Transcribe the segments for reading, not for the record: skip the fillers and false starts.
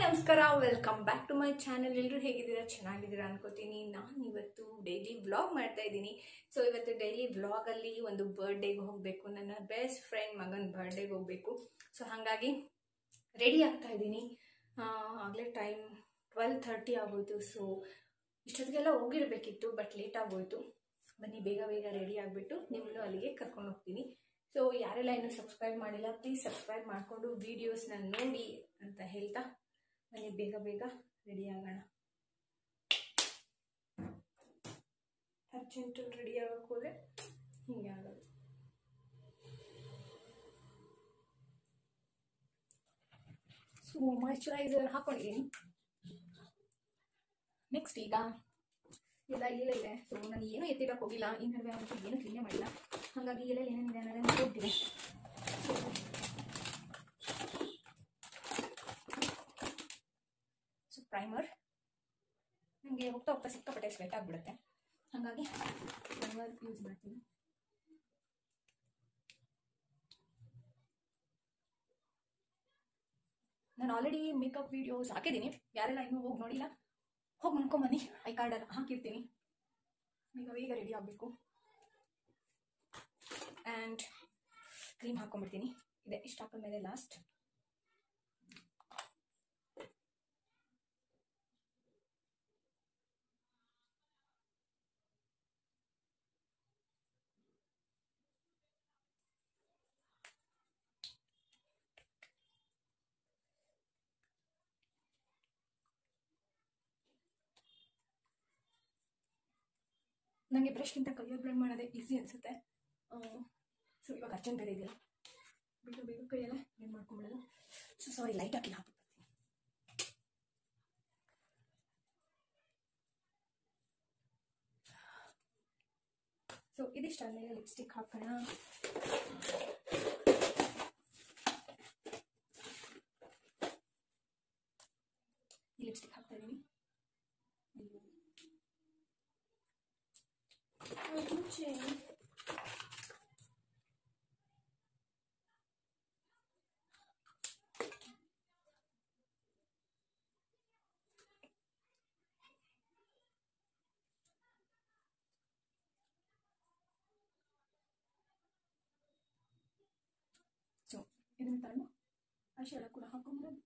ನಮಸ್ಕಾರ, welcome back to my channel. ಎಲ್ಲರೂ ಹೇಗಿದ್ದೀರಾ? ಚೆನ್ನಾಗಿದ್ದೀರಾ ಅನ್ಕೋತೀನಿ. ನಾನು ಇವತ್ತು ಡೈಲಿ ವ್ಲಾಗ್ ಮಾಡ್ತಾ ಇದ್ದೀನಿ. ಸೊ ಇವತ್ತು ಡೈಲಿ ವ್ಲಾಗಲ್ಲಿ ಒಂದು ಬರ್ಡೇಗೆ ಹೋಗಬೇಕು, ನನ್ನ ಬೆಸ್ಟ್ ಫ್ರೆಂಡ್ ಮಗನ ಬರ್ಡೇಗೆ ಹೋಗಬೇಕು. ಸೊ ಹಾಗಾಗಿ ರೆಡಿ ಆಗ್ತಾ ಇದ್ದೀನಿ. ಆಗಲೇ ಟೈಮ್ 12:30 ಆಗೋಯ್ತು. ಸೊ ಇಷ್ಟೊತ್ತಿಗೆಲ್ಲ ಹೋಗಿರಬೇಕಿತ್ತು, ಬಟ್ ಲೇಟ್ ಆಗೋಯ್ತು. ಬನ್ನಿ ಬೇಗ ಬೇಗ ರೆಡಿ ಆಗಿಬಿಟ್ಟು ನಿಮ್ಮನ್ನು ಅಲ್ಲಿಗೆ ಕರ್ಕೊಂಡು ಹೋಗ್ತೀನಿ. ಸೊ ಯಾರೆಲ್ಲ ಇನ್ನೂ ಸಬ್ಸ್ಕ್ರೈಬ್ ಮಾಡಿಲ್ಲ, ಪ್ಲೀಸ್ ಸಬ್ಸ್ಕ್ರೈಬ್ ಮಾಡಿಕೊಂಡು ವೀಡಿಯೋಸ್ನ ನೋಡಿ ಅಂತ ಹೇಳ್ತಾ ಬನ್ನಿ ಬೇಗ ಬೇಗ ರೆಡಿ ಆಗೋಣ. ಅರ್ಜೆಂಟಲ್ಲಿ ರೆಡಿ ಆಗೋಕ್ಕೆ ಹೋದರೆ ಹಿಂಗೆ ಆಗೋದು. ಸೊ ಮಾಯ್ಚರೈಸರ್ ಹಾಕೊಂಡಿದ್ದೀನಿ. ನೆಕ್ಸ್ಟ್ ಈಗ ಎಲ್ಲ ಇದೆ. ಸೊ ನಾನು ಏನೂ ಎತ್ತಿಡಕ್ಕೆ ಹೋಗಿಲ್ಲ, ಈ ನಡುವೆ ಅವತ್ತು ಏನೂ ಕ್ಲೀನೇ ಮಾಡಿಲ್ಲ. ಹಾಗಾಗಿ ಎಲ್ಲ ಏನೇನಿದೆ ಅನ್ನೋದನ್ನು ಹೋಗ್ತೀನಿ. ಸೊ ಪ್ರೈಮರ್ ನನಗೆ ಹೋಗ್ತಾ ಹೋಗ್ತಾ ಸಿಕ್ಕಾಪಟ್ಟೆ ಸ್ವೆಟ್ ಆಗಿಬಿಡುತ್ತೆ, ಹಾಗಾಗಿ ಪ್ರೈಮರ್ ಯೂಸ್ ಮಾಡ್ತೀನಿ. ನಾನು ಆಲ್ರೆಡಿ ಮೇಕಪ್ ವಿಡಿಯೋಸ್ ಹಾಕಿದ್ದೀನಿ. ಯಾರೆಲ್ಲ ಇನ್ನೂ ಹೋಗಿ ನೋಡಿಲ್ಲ, ಹೋಗಿ ನೋಡ್ಕೊಂಬನ್ನಿ. ಐ ಕಾರ್ಡಲ್ಲಿ ಹಾಕಿರ್ತೀನಿ. ಈಗ ಬೇಗ ರೆಡಿ ಆಗಬೇಕು. ಆ್ಯಂಡ್ ಕ್ರೀಮ್ ಹಾಕ್ಕೊಂಡ್ಬಿಡ್ತೀನಿ. ಇದೆ, ಇಷ್ಟು ಹಾಕೊಂಡ್ಮೇಲೆ ಲಾಸ್ಟ್ ನನಗೆ ಬ್ರಷ್ಗಿಂತ ಕೈಯಲ್ಲಿ ಬ್ಲೆಂಡ್ ಮಾಡೋದೇ ಈಸಿ ಅನಿಸುತ್ತೆ. ಸೊ ಇವಾಗ ಅರ್ಜೆಂಟ್ ಬೇರೆ ಇದೆಯಲ್ಲ, ಬೇಗ ಬೇಗ ಕೈಯಲ್ಲೇ ಬ್ಲೆಂಡ್ ಮಾಡ್ಕೊಂಬಿಡೋದು. ಸೊ ಸಾರಿ, ಲೈಟ್ ಹಾಕಿ ಹಾಕ್ಬಿಡ್ತೀನಿ. ಸೊ ಇದಿಷ್ಟಾದ್ಮೇಲೆ ಲಿಪ್ಸ್ಟಿಕ್ ಹಾಕೋಣ. ಈ ಲಿಪ್ಸ್ಟಿಕ್ ಹಾಕ್ತಾ ಇದ್ದೀನಿ. ಸೊ ಇದನ್ನು ತಗೊಂಡು ಐಶ್ಯಾಡೋ ಕೂಡ ಹಾಕೊಂಡ್ಬಿಡೋದು.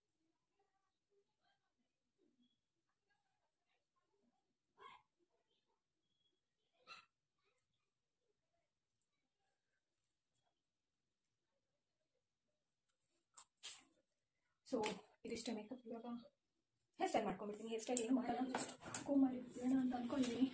ಸೊ ಇದಿಷ್ಟೇ ಮೇಕಪ್. ಇವಾಗ ಹೇರ್ ಸ್ಟೈಲ್ ಮಾಡ್ಕೊಂಡ್ಬಿಡ್ತೀನಿ. ಹೇರ್ ಸ್ಟೈಲ್ ಏನು ಮಾಡೋಣ, ಜಸ್ಟ್ ಕೋಮ್ ಮಾಡಿ ಬಿಡೋಣ ಅಂತ ಅಂದ್ಕೊಂಡಿದ್ದೀನಿ.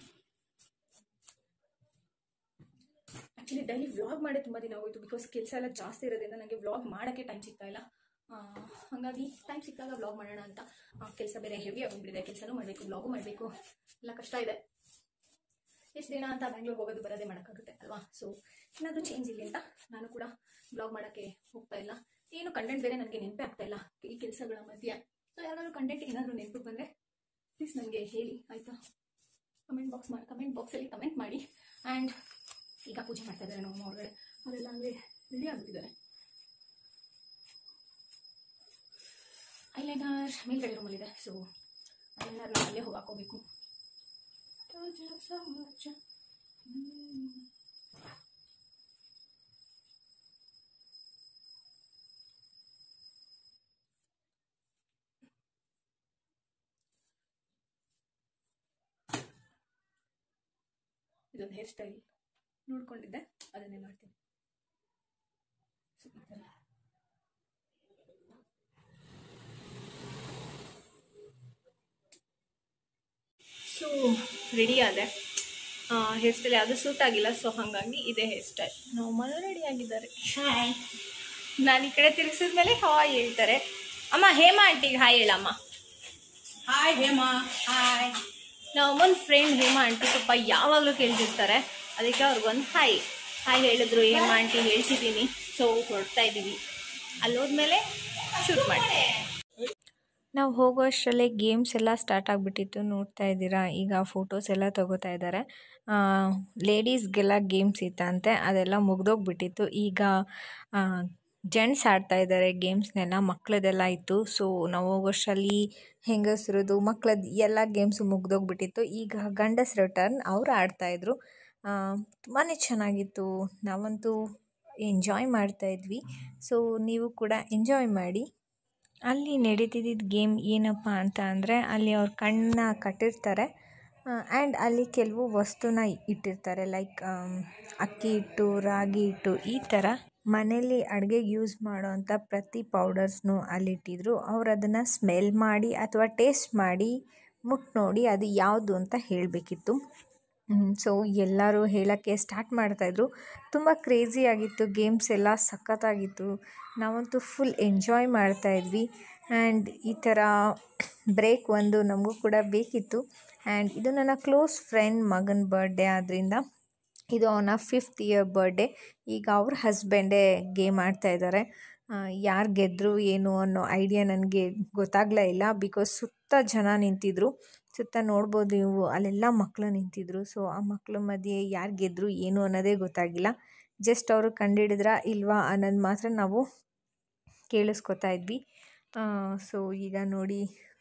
ಆ್ಯಕ್ಚುಲಿ ಡೈಲಿ ವ್ಲಾಗ್ ಮಾಡೇ ತುಂಬ ದಿನ ಹೋಯಿತು, ಬಿಕಾಸ್ ಕೆಲಸ ಎಲ್ಲ ಜಾಸ್ತಿ ಇರೋದ್ರಿಂದ ನನಗೆ ವ್ಲಾಗ್ ಮಾಡೋಕ್ಕೆ ಟೈಮ್ ಸಿಗ್ತಾ ಇಲ್ಲ. ಹಾಗಾಗಿ ಟೈಮ್ ಸಿಕ್ಕಾಗ ವ್ಲಾಗ್ ಮಾಡೋಣ ಅಂತ. ಕೆಲಸ ಬೇರೆ ಹೆವಿ ಆಗಿಬಿಟ್ಟಿದೆ, ಕೆಲಸನೂ ಮಾಡಬೇಕು, ವ್ಲಾಗು ಮಾಡಬೇಕು, ಎಲ್ಲ ಕಷ್ಟ ಇದೆ. ಎಷ್ಟು ದಿನ ಅಂತ ಬ್ಯಾಂಗ್ಳೂರ್ಗೆ ಹೋಗೋದು ಬರೋದೇ ಮಾಡೋಕ್ಕಾಗುತ್ತೆ ಅಲ್ವಾ. ಸೊ ಏನಾದರೂ ಚೇಂಜ್ ಇಲ್ಲಿ ಅಂತ ನಾನು ಕೂಡ ವ್ಲಾಗ್ ಮಾಡೋಕ್ಕೆ ಹೋಗ್ತಾ ಇಲ್ಲ. ಏನು ಕಂಟೆಂಟ್ ಬೇರೆ ನನಗೆ ನೆನಪೇ ಆಗ್ತಾ ಇಲ್ಲ ಈ ಕೆಲಸಗಳ ಮಧ್ಯೆ. ಸೊ ಯಾರಾದರೂ ಕಂಟೆಂಟ್ ಏನಾದರೂ ನೆನಪಿಗೆ ಬಂದರೆ ಪ್ಲೀಸ್ ನನಗೆ ಹೇಳಿ, ಆಯಿತಾ? ಕಮೆಂಟ್ ಬಾಕ್ಸಲ್ಲಿ ಕಮೆಂಟ್ ಮಾಡಿ. ಆ್ಯಂಡ್ ಈಗ ಪೂಜೆ ಮಾಡ್ತಾ ಇದ್ದಾರೆ ನಮ್ಮ ಹೊರಗಡೆ, ಅವರೆಲ್ಲ ಹಂಗೆ ರೆಡಿ ಆಗಿಬಿಟ್ಟಿದ್ದಾರೆ. ಐಲೈನರ್ ಮೇಲ್ಗಡೆ ರೂಮಲ್ಲಿದೆ. ಸೊ ಐಲೈನರ್ ಅಲ್ಲೇ ಹೋಗಿ ಹಾಕೋಬೇಕು. ಇದೊಂದು ಹೇರ್ ಸ್ಟೈಲ್ ನೋಡ್ಕೊಂಡಿದ್ದೆ, ಅದನ್ನೇ ಮಾಡ್ತೀನಿ. ಸೊ ರೆಡಿ ಆದೆ. ಹೇರ್ ಸ್ಟೈಲ್ ಯಾವುದೂ ಸೂಟ್ ಆಗಿಲ್ಲ, ಸೊ ಹಾಗಾಗಿ ಇದೇ ಹೇರ್ ಸ್ಟೈಲ್. ನಾರ್ಮಲ್ ರೆಡಿ ಆಗಿದ್ದಾರೆ. ಹಾಯ್. ನಾನು ಈ ಕಡೆ ತಿರುಗಿಸಿದ್ಮೇಲೆ ಹಾಯ್ ಹೇಳ್ತಾರೆ. ಅಮ್ಮ ಹೇಮಾ ಆಂಟಿಗೆ ಹಾಯ್ ಹೇಳಮ್ಮ. ಹಾಯ್ ಹೇಮಾ. ಹಾಯ್. ನಮ್ಮೊಂದು ಫ್ರೆಂಡ್ ಹೇಮಾ ಆಂಟಿ ಪಾಪ ಯಾವಾಗಲೂ ಕೇಳ್ತಿರ್ತಾರೆ, ಅದಕ್ಕೆ ಅವ್ರಿಗೊಂದು ಹಾಯ್ ಹೇಳಿದ್ರು. ಹೇಮಾ ಆಂಟಿ ಹೇಳ್ತಿದ್ದೀನಿ. ಸೊ ಹೊರಡ್ತಾ ಇದ್ದೀವಿ. ಅಲ್ಲೋದ್ಮೇಲೆ ಶೂಟ್ ಮಾಡ್ತೀವಿ. ನಾವು ಹೋಗೋ ಅಷ್ಟರಲ್ಲೇ ಗೇಮ್ಸ್ ಎಲ್ಲ ಸ್ಟಾರ್ಟ್ ಆಗಿಬಿಟ್ಟಿತ್ತು, ನೋಡ್ತಾ ಇದ್ದೀರಾ. ಈಗ ಫೋಟೋಸ್ ಎಲ್ಲ ತೊಗೋತಾ ಇದ್ದಾರೆ. ಲೇಡೀಸ್ಗೆಲ್ಲ ಗೇಮ್ಸ್ ಇತ್ತಂತೆ, ಅದೆಲ್ಲ ಮುಗ್ದೋಗ್ಬಿಟ್ಟಿತ್ತು. ಈಗ ಜೆಂಟ್ಸ್ ಆಡ್ತಾ ಇದ್ದಾರೆ ಗೇಮ್ಸ್ನೆಲ್ಲ, ಮಕ್ಕಳದೆಲ್ಲ ಇತ್ತು. ಸೊ ನಾವು ಹೋಗೋಷ್ಟರಲ್ಲಿ ಹೆಂಗಸ್ರದ್ದು ಮಕ್ಕಳದ್ದು ಎಲ್ಲ ಗೇಮ್ಸು ಮುಗ್ದೋಗ್ಬಿಟ್ಟಿತ್ತು. ಈಗ ಗಂಡಸ್ರ ಟರ್ನ್, ಅವ್ರು ಆಡ್ತಾಯಿದ್ರು. ತುಂಬಾ ಚೆನ್ನಾಗಿತ್ತು, ನಾವಂತೂ ಎಂಜಾಯ್ ಮಾಡ್ತಾಯಿದ್ವಿ. ಸೊ ನೀವು ಕೂಡ ಎಂಜಾಯ್ ಮಾಡಿ. ಅಲ್ಲಿ ನಡೀತಿದ್ದ ಗೇಮ್ ಏನಪ್ಪ ಅಂತ ಅಂದರೆ, ಅಲ್ಲಿ ಅವ್ರ ಕಣ್ಣನ್ನ ಕಟ್ಟಿರ್ತಾರೆ ಆ್ಯಂಡ್ ಅಲ್ಲಿ ಕೆಲವು ವಸ್ತುನ ಇಟ್ಟಿರ್ತಾರೆ. ಲೈಕ್ ಅಕ್ಕಿ ಹಿಟ್ಟು, ರಾಗಿ ಹಿಟ್ಟು, ಈ ಥರ ಮನೇಲಿ ಅಡುಗೆಗೆ ಯೂಸ್ ಮಾಡೋವಂಥ ಪ್ರತಿ ಪೌಡರ್ಸ್ನು ಅಲ್ಲಿಟ್ಟಿದ್ರು. ಅವ್ರು ಅದನ್ನು ಸ್ಮೆಲ್ ಮಾಡಿ ಅಥವಾ ಟೇಸ್ಟ್ ಮಾಡಿ ಮುಟ್ಟು ನೋಡಿ ಅದು ಯಾವುದು ಅಂತ ಹೇಳಬೇಕಿತ್ತು. ಸೊ ಎಲ್ಲರೂ ಹೇಳೋಕ್ಕೆ ಸ್ಟಾರ್ಟ್ ಮಾಡ್ತಾಯಿದ್ರು. ತುಂಬ ಕ್ರೇಜಿಯಾಗಿತ್ತು, ಗೇಮ್ಸ್ ಎಲ್ಲ ಸಖತ್ತಾಗಿತ್ತು. ನಾವಂತೂ ಫುಲ್ ಎಂಜಾಯ್ ಮಾಡ್ತಾಯಿದ್ವಿ. ಆ್ಯಂಡ್ ಈ ಥರ ಬ್ರೇಕ್ ಒಂದು ನಮಗೂ ಕೂಡ ಬೇಕಿತ್ತು. ಆ್ಯಂಡ್ ಇದು ನನ್ನ ಕ್ಲೋಸ್ ಫ್ರೆಂಡ್ ಮಗನ ಬರ್ಡೇ ಆದ್ದರಿಂದ ಇದು ಅವನ 5th ಇಯರ್ ಬರ್ಡೇ. ಈಗ ಅವ್ರ ಹಸ್ಬೆಂಡೇ ಗೇಮ್ ಆಡ್ತಾಯಿದ್ದಾರೆ. ಯಾರು ಗೆದ್ದರು ಏನು ಅನ್ನೋ ಐಡಿಯಾ ನನಗೆ ಗೊತ್ತಾಗಲೇ ಇಲ್ಲ. ಬಿಕಾಸ್ ಸುತ್ತ ಜನ ನಿಂತಿದ್ರು, ಸುತ್ತ ನೋಡ್ಬೋದು ನೀವು, ಅಲ್ಲೆಲ್ಲ ಮಕ್ಕಳು ನಿಂತಿದ್ರು. ಸೊ ಆ ಮಕ್ಕಳ ಮಧ್ಯೆ ಯಾರು ಗೆದ್ದರು ಏನು ಅನ್ನೋದೇ ಗೊತ್ತಾಗಿಲ್ಲ. ಜಸ್ಟ್ ಅವರು ಕಂಡುಹಿಡಿದ್ರ ಇಲ್ವಾ ಅನ್ನೋದು ಮಾತ್ರ ನಾವು ಕೇಳಿಸ್ಕೊತಾ ಇದ್ವಿ. ಸೊ ಈಗ ನೋಡಿ,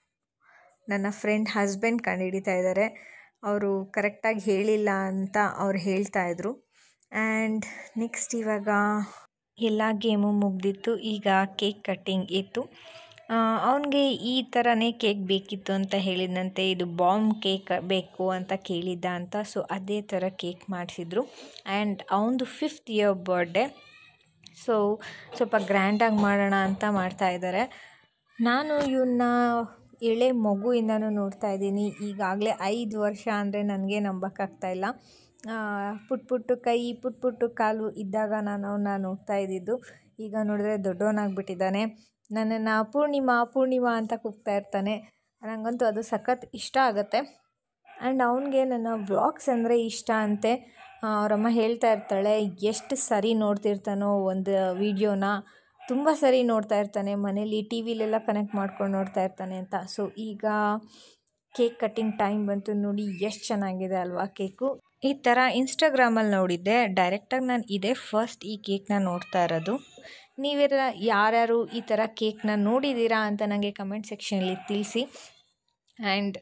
ನನ್ನ ಫ್ರೆಂಡ್ ಹಸ್ಬೆಂಡ್ ಕಂಡುಹಿಡಿತಾ ಇದ್ದಾರೆ. ಅವರು ಕರೆಕ್ಟಾಗಿ ಹೇಳಿಲ್ಲ ಅಂತ ಅವ್ರು ಹೇಳ್ತಾಯಿದ್ರು. ಆ್ಯಂಡ್ ನೆಕ್ಸ್ಟ್ ಇವಾಗ ಎಲ್ಲ ಗೇಮು ಮುಗ್ದಿತ್ತು. ಈಗ ಕೇಕ್ ಕಟ್ಟಿಂಗ್ ಇತ್ತು. ಅವನಿಗೆ ಈ ಥರನೇ ಕೇಕ್ ಬೇಕಿತ್ತು ಅಂತ ಹೇಳಿದಂತೆ, ಇದು ಬಾಂಬ್ ಕೇಕ್ ಬೇಕು ಅಂತ ಕೇಳಿದ್ದ ಅಂತ. ಸೊ ಅದೇ ಥರ ಕೇಕ್ ಮಾಡಿಸಿದ್ರು. ಆ್ಯಂಡ್ ಅವನದು 5th ಇಯರ್ ಬರ್ಡೇ. ಸೊ ಸ್ವಲ್ಪ ಗ್ರ್ಯಾಂಡಾಗಿ ಮಾಡೋಣ ಅಂತ ಮಾಡ್ತಾಯಿದ್ದಾರೆ. ನಾನು ಇವನ್ನ ಎಳೆ ಮಗುವಿಂದನೂ ನೋಡ್ತಾ ಇದ್ದೀನಿ. ಈಗಾಗಲೇ 5 ವರ್ಷ ಅಂದರೆ ನನಗೆ ನಂಬೋಕ್ಕಾಗ್ತಾಯಿಲ್ಲ. ಪುಟ್ಟು ಕೈ, ಪುಟ್ಟು ಕಾಲು ಇದ್ದಾಗ ನಾನು ಅವನ್ನ ನೋಡ್ತಾ ಇದ್ದಿದ್ದು. ಈಗ ನೋಡಿದ್ರೆ ದೊಡ್ಡವನಾಗ್ಬಿಟ್ಟಿದ್ದಾನೆ. ನನ್ನನ್ನು ಪೂರ್ಣಿಮಾ ಅಂತ ಕೂಗ್ತಾ ಇರ್ತಾನೆ. ನನಗಂತೂ ಅದು ಸಖತ್ ಇಷ್ಟ ಆಗುತ್ತೆ. ಆ್ಯಂಡ್ ಅವನಿಗೆ ನನ್ನ ವ್ಲಾಗ್ಸ್ ಅಂದರೆ ಇಷ್ಟ ಅಂತೆ. ಅವರಮ್ಮ ಹೇಳ್ತಾ ಇರ್ತಾಳೆ, ಎಷ್ಟು ಸರಿ ನೋಡ್ತಿರ್ತಾನೋ ಒಂದು ವೀಡಿಯೋನ, ತುಂಬ ಸರಿ ನೋಡ್ತಾ ಇರ್ತಾನೆ, ಮನೇಲಿ ಟಿ ವಿಲೆಲ್ಲ ಕನೆಕ್ಟ್ ಮಾಡ್ಕೊಂಡು ನೋಡ್ತಾ ಇರ್ತಾನೆ ಅಂತ. ಸೊ ಈಗ ಕೇಕ್ ಕಟ್ಟಿಂಗ್ ಟೈಮ್ ಬಂತು. ನೋಡಿ ಎಷ್ಟು ಚೆನ್ನಾಗಿದೆ ಅಲ್ವಾ ಕೇಕು. ಈ ಥರ ಇನ್ಸ್ಟಾಗ್ರಾಮಲ್ಲಿ ನೋಡಿದ್ದೆ, ಡೈರೆಕ್ಟಾಗಿ ನಾನು ಇದೇ ಫಸ್ಟ್ ಈ ಕೇಕ್ನ ನೋಡ್ತಾ ಇರೋದು. ನೀವೆಲ್ಲ ಯಾರ್ಯಾರು ಈ ಥರ ಕೇಕ್ನ ನೋಡಿದ್ದೀರಾ ಅಂತ ನನಗೆ ಕಮೆಂಟ್ ಸೆಕ್ಷನಲ್ಲಿ ತಿಳಿಸಿ. ಆ್ಯಂಡ್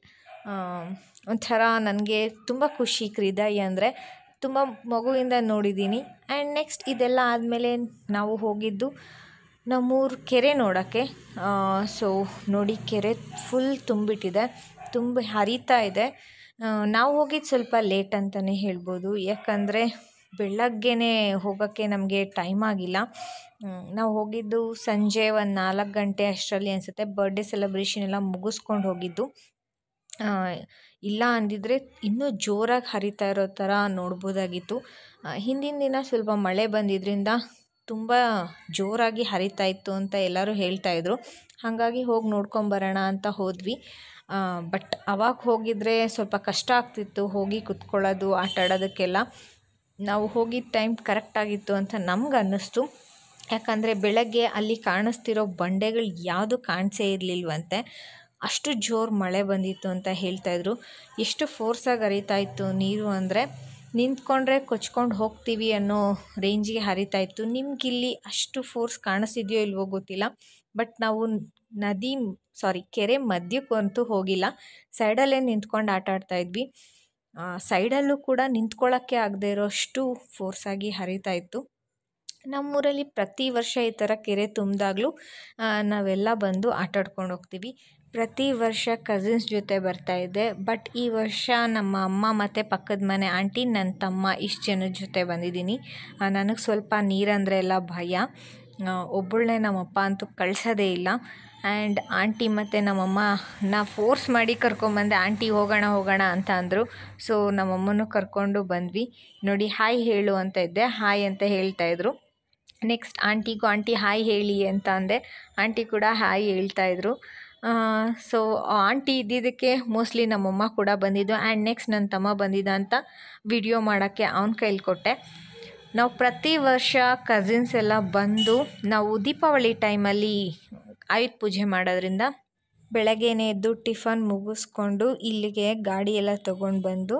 ಒಂಥರ ನನಗೆ ತುಂಬ ಖುಷಿ, ಹೃದಯ ಅಂದರೆ ತುಂಬ ಮಗುವಿಂದ ನೋಡಿದ್ದೀನಿ. ಆ್ಯಂಡ್ ನೆಕ್ಸ್ಟ್ ಇದೆಲ್ಲ ಆದಮೇಲೆ ನಾವು ಹೋಗಿದ್ದು ನಮ್ಮೂರು ಕೆರೆ ನೋಡೋಕ್ಕೆ. ಸೊ ನೋಡಿ, ಕೆರೆ ಫುಲ್ ತುಂಬಿಟ್ಟಿದೆ, ತುಂಬ ಹರಿತಾ ಇದೆ. ನಾವು ಹೋಗಿದ್ದು ಸ್ವಲ್ಪ ಲೇಟ್ ಅಂತಲೇ ಹೇಳ್ಬೋದು. ಯಾಕಂದರೆ ಬೆಳಗ್ಗೆನೇ ಹೋಗೋಕ್ಕೆ ನಮಗೆ ಟೈಮ್ ಆಗಿಲ್ಲ. ನಾವು ಹೋಗಿದ್ದು ಸಂಜೆ ಒಂದು 4 ಗಂಟೆ ಅಷ್ಟರಲ್ಲಿ ಅನಿಸುತ್ತೆ. ಬರ್ಡೇ ಸೆಲೆಬ್ರೇಷನ್ ಎಲ್ಲ ಮುಗಿಸ್ಕೊಂಡು ಹೋಗಿದ್ದು. ಇಲ್ಲ ಅಂದಿದ್ರೆ ಇನ್ನೂ ಜೋರಾಗಿ ಹರಿತಾ ಇರೋ ಥರ ನೋಡ್ಬೋದಾಗಿತ್ತು. ಹಿಂದಿನ ದಿನ ಸ್ವಲ್ಪ ಮಳೆ ಬಂದಿದ್ದರಿಂದ ತುಂಬ ಜೋರಾಗಿ ಹರಿತಾ ಇತ್ತು ಅಂತ ಎಲ್ಲರೂ ಹೇಳ್ತಾಯಿದ್ರು. ಹಾಗಾಗಿ ಹೋಗಿ ನೋಡ್ಕೊಂಬರೋಣ ಅಂತ ಹೋದ್ವಿ. ಬಟ್ ಅವಾಗ ಹೋಗಿದ್ರೆ ಸ್ವಲ್ಪ ಕಷ್ಟ ಆಗ್ತಿತ್ತು ಹೋಗಿ ಕುತ್ಕೊಳ್ಳೋದು, ಆಟ ಆಡೋದಕ್ಕೆಲ್ಲ. ನಾವು ಹೋಗಿದ್ದ ಟೈಮ್ ಕರೆಕ್ಟಾಗಿತ್ತು ಅಂತ ನಮ್ಗೆ ಅನ್ನಿಸ್ತು. ಯಾಕಂದರೆ ಬೆಳಗ್ಗೆ ಅಲ್ಲಿ ಕಾಣಿಸ್ತಿರೋ ಬಂಡೆಗಳು ಯಾವುದು ಕಾಣಿಸೇ ಇರಲಿಲ್ವಂತೆ, ಅಷ್ಟು ಜೋರು ಮಳೆ ಬಂದಿತ್ತು ಅಂತ ಹೇಳ್ತಾಯಿದ್ರು. ಎಷ್ಟು ಫೋರ್ಸಾಗಿ ಹರಿತಾ ಇತ್ತು ನೀರು ಅಂದರೆ, ನಿಂತ್ಕೊಂಡ್ರೆ ಕೊಚ್ಕೊಂಡು ಹೋಗ್ತೀವಿ ಅನ್ನೋ ರೇಂಜಿಗೆ ಹರಿತಾ ಇತ್ತು. ನಿಮಗಿಲ್ಲಿ ಅಷ್ಟು ಫೋರ್ಸ್ ಕಾಣಿಸ್ತಿದೆಯೋ ಇಲ್ವೋ ಗೊತ್ತಿಲ್ಲ. ಬಟ್ ನಾವು ಕೆರೆ ಮಧ್ಯಕ್ಕಂತೂ ಹೋಗಿಲ್ಲ, ಸೈಡಲ್ಲೇ ನಿಂತ್ಕೊಂಡು ಆಟ ಆಡ್ತಾಯಿದ್ವಿ. ಸೈಡಲ್ಲೂ ಕೂಡ ನಿಂತ್ಕೊಳ್ಳೋಕ್ಕೆ ಆಗದೆ ಇರೋಷ್ಟು ಫೋರ್ಸಾಗಿ ಹರಿತಾ ಇತ್ತು. ನಮ್ಮೂರಲ್ಲಿ ಪ್ರತಿ ವರ್ಷ ಈ ಥರ ಕೆರೆ ತುಂಬಿದಾಗಲೂ ನಾವೆಲ್ಲ ಬಂದು ಆಟಾಡ್ಕೊಂಡು ಹೋಗ್ತೀವಿ. ಪ್ರತಿ ವರ್ಷ ಕಸಿನ್ಸ್ ಜೊತೆ ಬರ್ತಾಯಿದ್ದೆ. ಬಟ್ ಈ ವರ್ಷ ನಮ್ಮ ಅಮ್ಮ ಮತ್ತು ಪಕ್ಕದ ಮನೆ ಆಂಟಿ, ನನ್ನ ತಮ್ಮ, ಇಷ್ಟು ಜನದ ಜೊತೆ ಬಂದಿದ್ದೀನಿ. ನನಗೆ ಸ್ವಲ್ಪ ನೀರಂದರೆ ಎಲ್ಲ ಭಯ. ಒಬ್ಬಳನ್ನೇ ನಮ್ಮಪ್ಪ ಅಂತೂ ಕಳಿಸೋದೇ ಇಲ್ಲ. ಆ್ಯಂಡ್ ಆಂಟಿ ಮತ್ತು ನಮ್ಮಮ್ಮನ ಫೋರ್ಸ್ ಮಾಡಿ ಕರ್ಕೊಂಬಂದೆ. ಆಂಟಿ ಹೋಗೋಣ ಅಂತ ಅಂದರು. ಸೊ ನಮ್ಮಮ್ಮನೂ ಕರ್ಕೊಂಡು ಬಂದ್ವಿ. ನೋಡಿ, ಹಾಯ್ ಹೇಳು ಅಂತ ಇದ್ದೆ, ಹಾಯ್ ಅಂತ ಹೇಳ್ತಾಯಿದ್ರು. ನೆಕ್ಸ್ಟ್ ಆಂಟಿಗೂ ಆಂಟಿ ಹಾಯ್ ಹೇಳಿ ಅಂತ ಅಂದೆ. ಆಂಟಿ ಕೂಡ ಹಾಯ್ ಹೇಳ್ತಾಯಿದ್ರು. ಸೊ ಆಂಟಿ ಇದ್ದಿದ್ದಕ್ಕೆ ಮೋಸ್ಟ್ಲಿ ನಮ್ಮಮ್ಮ ಕೂಡ ಬಂದಿದ್ದು. ಆ್ಯಂಡ್ ನೆಕ್ಸ್ಟ್ ನನ್ನ ತಮ್ಮ ಬಂದಿದ್ದ ಅಂತ ವಿಡಿಯೋ ಮಾಡೋಕ್ಕೆ ಅವನ ಕೈಲಿ ಕೊಟ್ಟೆ. ನಾವು ಪ್ರತಿ ವರ್ಷ ಕಸಿನ್ಸ್ ಎಲ್ಲ ಬಂದು ನಾವು ದೀಪಾವಳಿ ಟೈಮಲ್ಲಿ ಆಯುಧ ಪೂಜೆ ಮಾಡೋದ್ರಿಂದ ಬೆಳಗ್ಗೆನೇ ಎದ್ದು ಟಿಫನ್ ಮುಗಿಸ್ಕೊಂಡು ಇಲ್ಲಿಗೆ ಗಾಡಿ ಎಲ್ಲ ತೊಗೊಂಡು ಬಂದು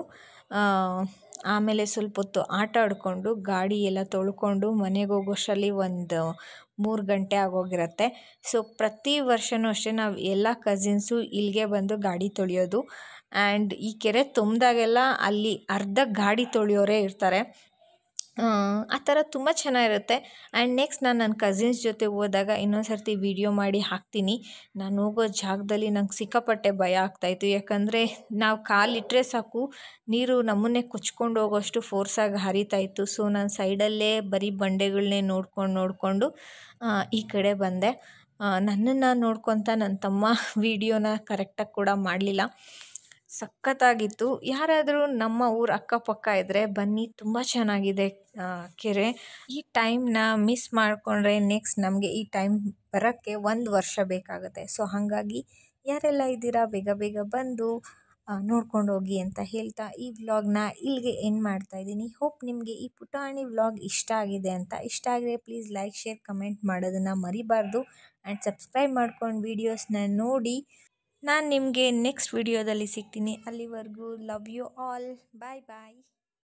ಆಮೇಲೆ ಸ್ವಲ್ಪ ಹೊತ್ತು ಆಟ ಆಡಿಕೊಂಡು ಗಾಡಿ ಎಲ್ಲ ತೊಳ್ಕೊಂಡು ಮನೆಗೆ ಹೋಗೋಷ್ಟರಲ್ಲಿ ಒಂದು 3 ಗಂಟೆ ಆಗೋಗಿರುತ್ತೆ. ಸೊ ಪ್ರತಿ ವರ್ಷವೂ ಅಷ್ಟೇ ನಾವು ಎಲ್ಲ ಕಸಿನ್ಸು ಇಲ್ಲಿಗೆ ಬಂದು ಗಾಡಿ ತೊಳೆಯೋದು. ಆ್ಯಂಡ್ ಈ ಕೆರೆ ತುಂಬಿದಾಗೆಲ್ಲ ಅಲ್ಲಿ ಅರ್ಧ ಗಾಡಿ ತೊಳೆಯೋರೇ ಇರ್ತಾರೆ. ಆ ಥರ ತುಂಬ ಚೆನ್ನಾಗಿರುತ್ತೆ. ಆ್ಯಂಡ್ ನೆಕ್ಸ್ಟ್ ನಾನು ನನ್ನ ಕಸಿನ್ಸ್ ಜೊತೆ ಹೋದಾಗ ಇನ್ನೊಂದು ಸರ್ತಿ ವೀಡಿಯೋ ಮಾಡಿ ಹಾಕ್ತೀನಿ. ನಾನು ಹೋಗೋ ಜಾಗದಲ್ಲಿ ನಂಗೆ ಸಿಕ್ಕಾಪಟ್ಟೆ ಭಯ ಆಗ್ತಾಯಿತ್ತು. ಯಾಕಂದರೆ ನಾವು ಕಾಲಿಟ್ಟರೆ ಸಾಕು ನೀರು ನಮ್ಮನ್ನೇ ಕೊಚ್ಕೊಂಡು ಹೋಗೋಷ್ಟು ಫೋರ್ಸಾಗಿ ಹರಿತಾಯಿತ್ತು. ಸೊ ನಾನು ಸೈಡಲ್ಲೇ ಬರೀ ಬಂಡೆಗಳನ್ನೇ ನೋಡಿಕೊಂಡು ಈ ಕಡೆ ಬಂದೆ. ನನ್ನನ್ನು ನೋಡ್ಕೊತ ನನ್ನ ತಮ್ಮ ವೀಡಿಯೋನ ಕರೆಕ್ಟಾಗಿ ಕೂಡ ಮಾಡಲಿಲ್ಲ. ಸಖತ್ತಾಗಿತ್ತು. ಯಾರಾದರೂ ನಮ್ಮ ಊರ ಅಕ್ಕಪಕ್ಕ ಇದ್ದರೆ ಬನ್ನಿ, ತುಂಬ ಚೆನ್ನಾಗಿದೆ ಕೆರೆ. ಈ ಟೈಮ್ನ ಮಿಸ್ ಮಾಡಿಕೊಂಡ್ರೆ ನೆಕ್ಸ್ಟ್ ನಮಗೆ ಈ ಟೈಮ್ ಬರೋಕ್ಕೆ 1 ವರ್ಷ ಬೇಕಾಗುತ್ತೆ. ಸೊ ಹಾಗಾಗಿ ಯಾರೆಲ್ಲ ಇದ್ದೀರಾ ಬೇಗ ಬಂದು ನೋಡ್ಕೊಂಡು ಹೋಗಿ ಅಂತ ಹೇಳ್ತಾ ಈ ವ್ಲಾಗ್ನ ಇಲ್ಲಿಗೆ ಎಂಡ್ ಮಾಡ್ತಾಯಿದ್ದೀನಿ. ಹೋಪ್ ನಿಮಗೆ ಈ ಪುಟಾಣಿ ವ್ಲಾಗ್ ಇಷ್ಟ ಆಗಿದೆ ಅಂತ. ಇಷ್ಟ ಆದರೆ ಪ್ಲೀಸ್ ಲೈಕ್, ಶೇರ್, ಕಮೆಂಟ್ ಮಾಡೋದನ್ನು ಮರಿಬಾರ್ದು. ಆ್ಯಂಡ್ ಸಬ್ಸ್ಕ್ರೈಬ್ ಮಾಡ್ಕೊಂಡು ವೀಡಿಯೋಸ್ನ ನೋಡಿ. ನಾನು ನಿಮಗೆ ನೆಕ್ಸ್ಟ್ ವಿಡಿಯೋದಲ್ಲಿ ಸಿಗ್ತೀನಿ. ಅಲ್ಲಿವರೆಗೂ ಲವ್ ಯು ಆಲ್. ಬಾಯ್.